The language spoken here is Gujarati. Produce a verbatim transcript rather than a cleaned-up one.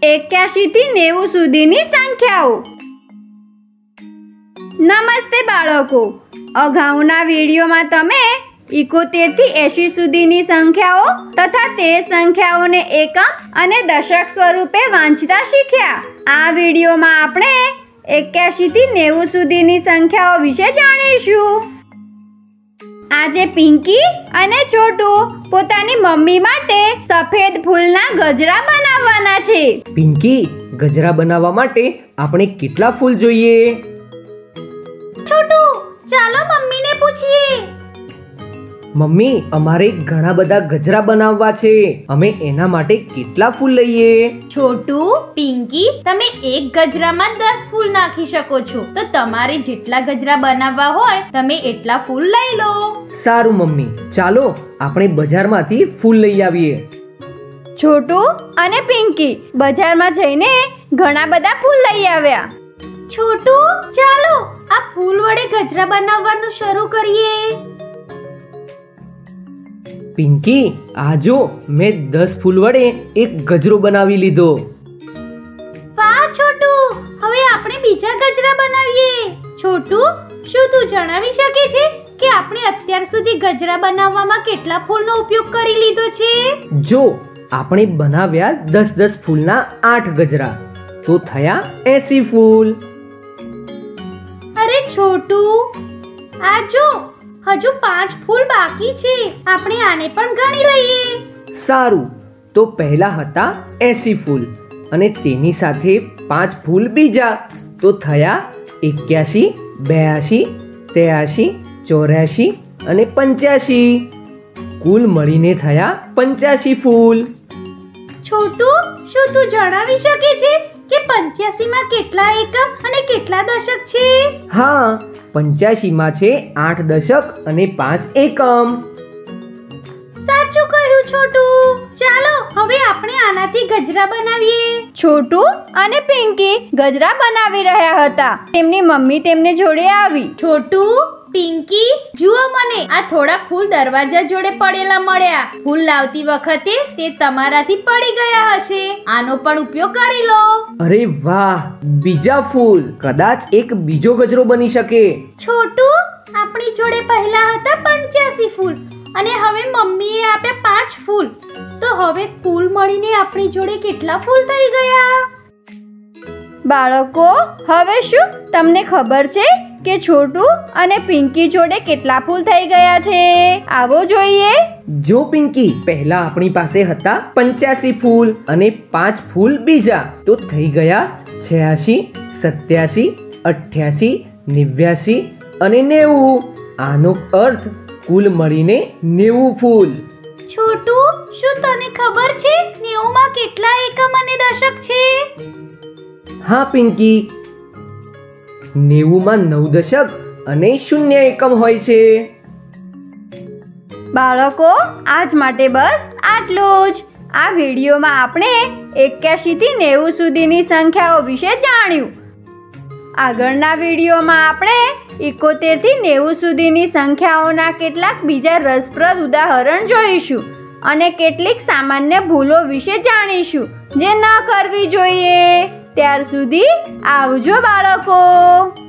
એક્યાસી થી નેવું સુધીની સંખ્યાઓ। નમસ્તે બાળકો, અગાઉના વિડીયોમાં તમે એકોતેર થી એંશી સુધીની સંખ્યાઓ તથા તે સંખ્યાઓને એકમ અને દશક સ્વરૂપે વાંચતા શીખ્યા। આ વિડીયોમાં આપણે એક્યાસી થી નેવું સુધીની સંખ્યાઓ વિશે જાણીશું। આજે પિંકી અને છોટુ પોતાની મમ્મી માટે સફેદ ફૂલના ગજરા બનાવવાના છે। પિંકી, ગજરા બનાવવા માટે આપણે કેટલા ફૂલ જોઈએ? છોટુ, ચાલો મમ્મીને પૂછીએ। મમ્મી, અમારે ઘણા બધા ગજરા બનાવવા છે, અમે એના માટે કેટલા ફૂલ લઈએ? છોટુ, પિંકી, તમે એક ગજરામાં દસ ફૂલ નાખી શકો છો, તો તમારે જેટલા ગજરા બનાવવા હોય તમે એટલા ફૂલ લઈ લો। સારું મમ્મી, ચાલો આપણે બજારમાંથી ફૂલ લઈ આવીએ। છોટુ અને પિંકી બજારમાં જઈને ઘણા બધા ફૂલ લઈ આવ્યા। છોટુ, ચાલો આ ફૂલ વડે ગજરા બનાવવાનું શરૂ કરીએ। પિંકી, આ જો મેં દસ ફૂલ વડે એક ગજરો બનાવી લીધો। વાહ છોટુ, હવે આપણે બીજા ગજરા બનાવીએ। છોટુ, શું તું જણાવી શકે છે કે આપણે અત્યાર સુધી ગજરા બનાવવામાં કેટલા ફૂલનો ઉપયોગ કરી લીધો છે? જો આપણે બનાવ્યા દસ દસ ફૂલના આઠ ગજરા, તો થયા એંસી ફૂલ। અરે છોટુ, આ જો હજુ પાંચ ફૂલ બાકી છે, આપણે આને પણ ગણી લઈએ। સારું, તો પહેલા હતા એંસી ફૂલ અને તેની સાથે પાંચ ફૂલ બીજા, તો થયા એક્યાસી, બ્યાસી, ત્યાસી, ચોર્યાસી અને પંચ્યાસી। કુલ મળીને થયા પંચ્યાસી ફૂલ। છોટુ, શું તું જણાવી શકે છે કે પંચ્યાસી માં કેટલા એકમ અને કેટલા દશક છે? હા, પંચ્યાસી માં છે આઠ દશક અને પાંચ એકમ। સાચું કહ્યું છોટુ, ચાલો હવે આપણે આનાથી ગજરા બનાવીએ। છોટુ અને પિંકી ગજરા બનાવી રહ્યા હતા, તેમની મમ્મી તેમને જોડે આવી। છોટુ, પિંકી, જુઓ મને આ થોડા ફૂલ દરવાજા જોડે પડેલા મળ્યા। ફૂલ લાવતી વખતે તે તમારાથી પડી ગયા હશે, આનો પણ ઉપયોગ કરી લો। અરે વાહ, બીજા ફૂલ, કદાચ એક બીજો ગજરો બની શકે। છોટુ, આપણી જોડે પહેલા હતા પંચ્યાસી ફૂલ અને હવે મમ્મીએ આપ્યા પાંચ ફૂલ, તો હવે કુલ મળીને આપણી જોડે કેટલા ફૂલ થઈ ગયા? બાળકો, હવે શું તમને ખબર છે કે છોટુ અને પિંકી જોડે કેટલા ફૂલ થઈ ગયા છે? આવો જોઈએ। જો પિંકી, પહેલા આપણી પાસે હતા પંચ્યાસી ફૂલ અને પાંચ ફૂલ બીજા, તો થઈ ગયા છ્યાસી, સત્યાસી, અઠ્યાસી, નેવ્યાસી અને નેવું। આનો અર્થ કુલ મળીને નેવું ફૂલ। છોટુ, શું તને ખબર છે નેવું માં કેટલા એકમ અને દશક છે? હા પિંકી, નેવું માં નવ દશક અને શૂન્ય એકમ હોય છે। બાળકો, આજ માટે બસ આટલું જ। આ વિડીયોમાં આપણે એક્યાસી થી નેવું સુધીની સંખ્યાઓ વિશે જાણ્યું। આગળના વિડીયોમાં આપણે એકોતેર થી નેવું સુધીની સંખ્યાઓના કેટલાક બીજા રસપ્રદ ઉદાહરણ જોઈશું અને કેટલીક સામાન્ય ભૂલો વિશે જાણીશું જે ન કરવી જોઈએ। ત્યાર સુધી આવજો બાળકો।